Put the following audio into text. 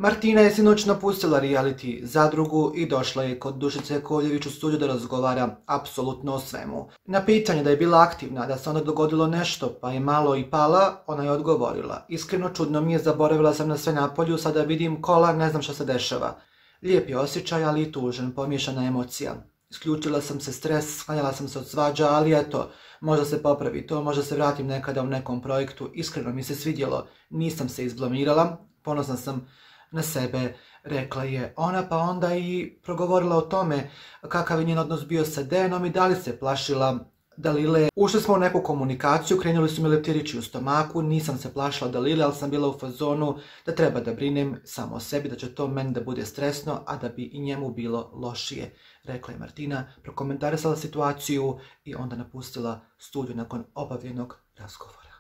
Martina je sinoć napustila reality zadrugu i došla je kod Dušice Kovljević u studiju da razgovara apsolutno o svemu. Na pitanje da je bila aktivna, da se onda dogodilo nešto pa je malo i pala, ona je odgovorila: iskreno čudno mi je, zaboravila sam na sve napolju, sada vidim kola, ne znam šta se dešava. Lijep je osjećaj, ali i tužan, pomiješana emocija. Isključila sam se stres, sklanjala sam se od svađa, ali eto, možda se popravi to, možda se vratim nekada u nekom projektu, iskreno mi se svidjelo, nisam se izblamirala, ponosna sam na sebe, rekla je ona, pa onda i progovorila o tome kakav je njen odnos bio sa Dejanom i da li se plašila Dalile. Ušli smo u neku komunikaciju, krenuli su mi leptirići u stomaku, nisam se plašila Dalile, ali sam bila u fazonu da treba da brinem samo o sebi, da će to meni da bude stresno, a da bi i njemu bilo lošije, rekla je Martina, prokomentarisala situaciju i onda napustila studiju nakon obavljenog razgovora.